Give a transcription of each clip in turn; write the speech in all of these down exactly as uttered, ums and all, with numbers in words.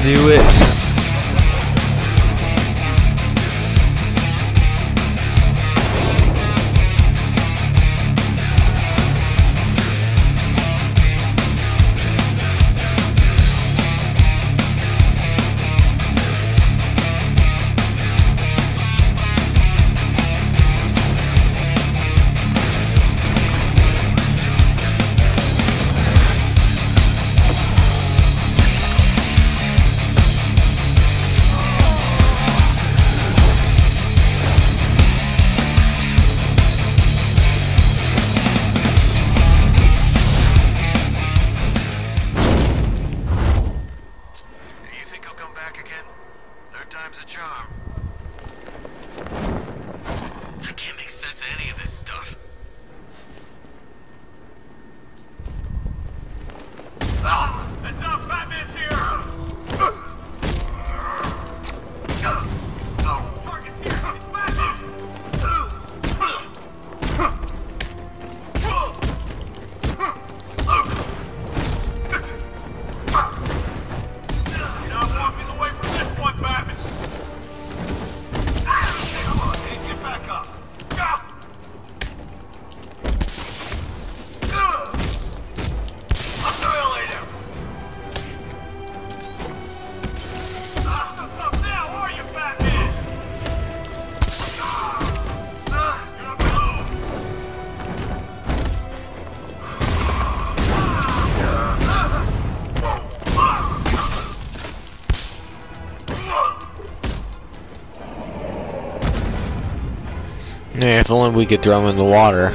knew it. Yeah, if only we could throw him in the water.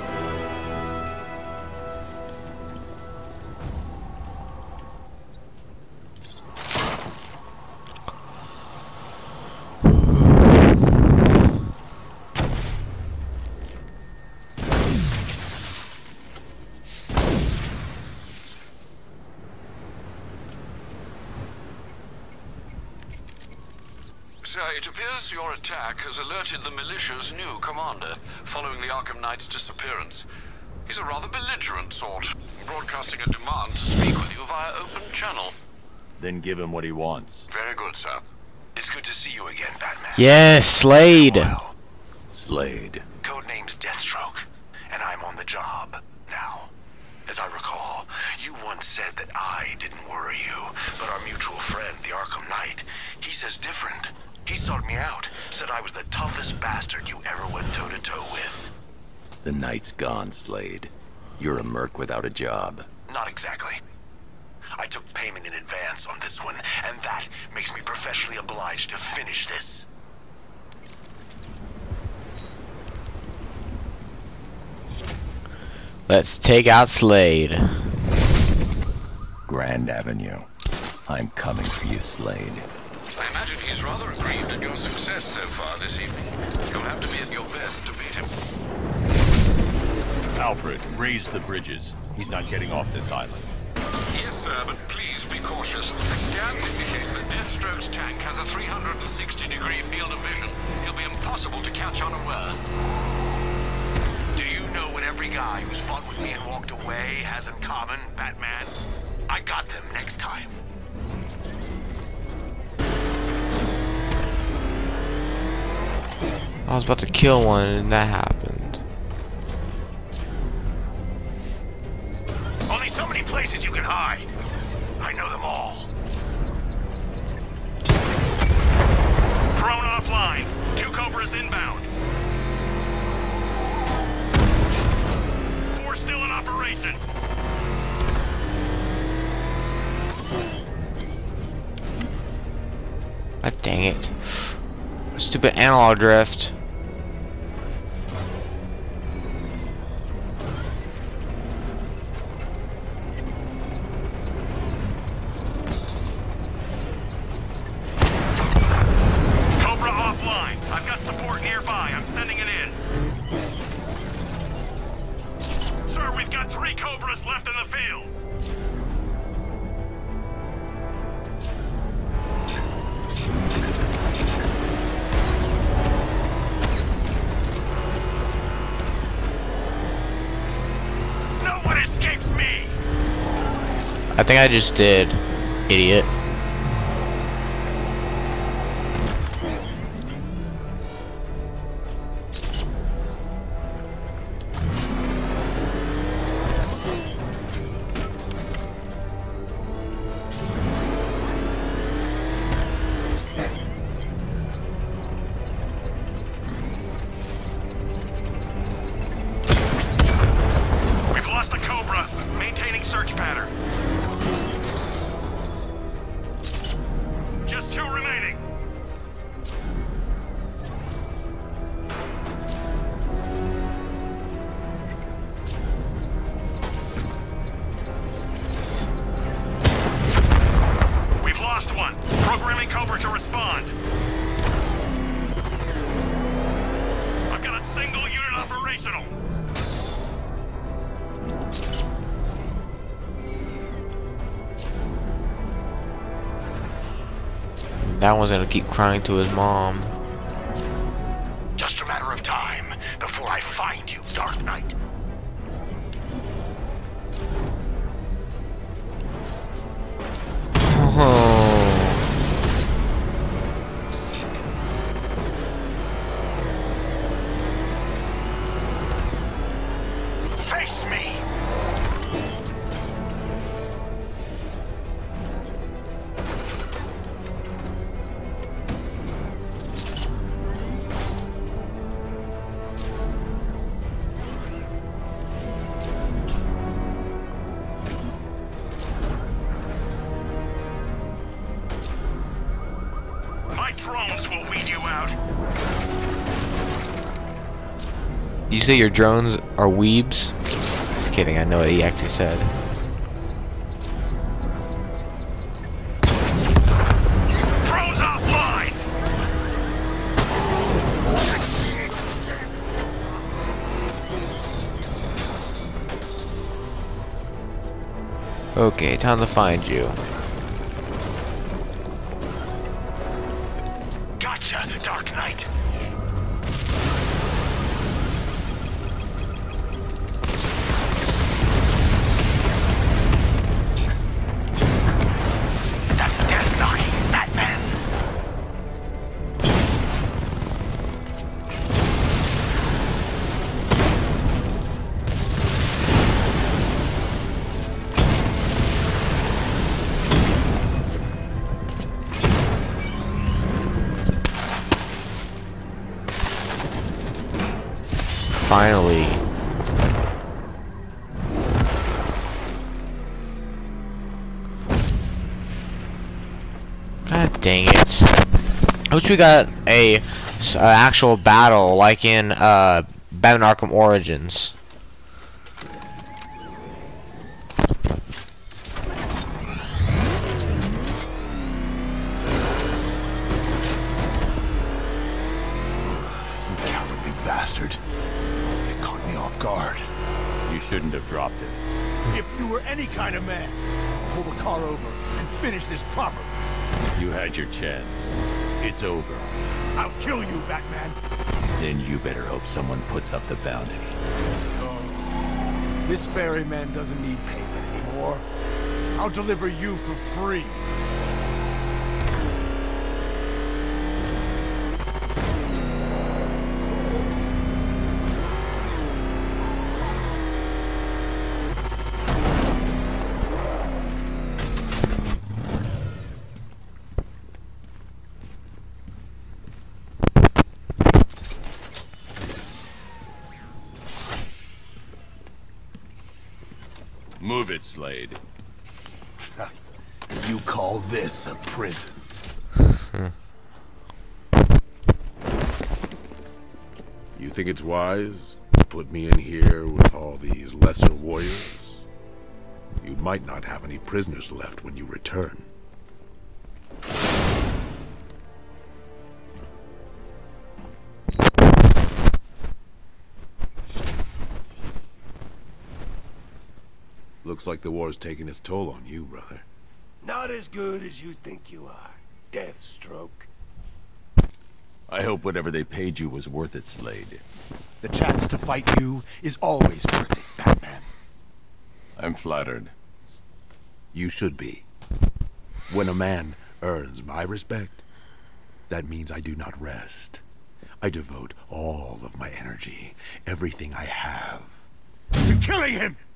Sir, it appears your attack has alerted the militia's new commander, following the Arkham Knight's disappearance. He's a rather belligerent sort, broadcasting a demand to speak with you via open channel. Then give him what he wants. Very good, sir. It's good to see you again, Batman. Yes, Slade! Well, Slade. codename's Deathstroke, and I'm on the job now. As I recall, you once said that I didn't worry you, but our mutual friend, the Arkham Knight, he says different. He sought me out, said I was the toughest bastard you ever went toe-to-toe with. The night's gone, Slade. You're a merc without a job. Not exactly. I took payment in advance on this one, and that makes me professionally obliged to finish this. Let's take out Slade. Grand Avenue. I'm coming for you, Slade. I imagine he's rather aggrieved at your success so far this evening. You'll have to be at your best to beat him. Alfred, raise the bridges. He's not getting off this island. Yes, sir, but please be cautious. Scans indicate that Deathstroke's tank has a three hundred sixty degree field of vision. He'll be impossible to catch unaware. Do you know what every guy who's fought with me and walked away has in common, Batman? I got them next time. I was about to kill one and that happened. Only so many places you can hide. I know them all. Drone offline. Two Cobras inbound. Four still in operation. God dang it. Stupid analog drift. Cobra offline. I've got support nearby. I'm sending it in. Sir, we've got three Cobras left in the field. I think I just did, idiot. That one's gonna keep crying to his mom. Just a matter of time before I find you, Dark Knight. Oh. Face me! My drones will weed you out. You say your drones are weebs? Just kidding, I know what he actually said. Drones offline! Okay, time to find you. Gotcha, Dark Knight. That's death knocking, Batman. Finally. God dang it. I wish we got a s- uh, actual battle like in uh, Batman Arkham Origins. You cowardly bastard. It caught me off guard. You shouldn't have dropped it. If you were any kind of man, pull the car over and finish this properly. You had your chance. It's over. I'll kill you, Batman. Then you better hope someone puts up the bounty. This ferryman doesn't need payment anymore. I'll deliver you for free. Move it, Slade. You call this a prison? You think it's wise to put me in here with all these lesser warriors? You might not have any prisoners left when you return. Looks like the war's taking its toll on you, brother. Not as good as you think you are, Deathstroke. I hope whatever they paid you was worth it, Slade. The chance to fight you is always worth it, Batman. I'm flattered. You should be. When a man earns my respect, that means I do not rest. I devote all of my energy, everything I have, To killing him!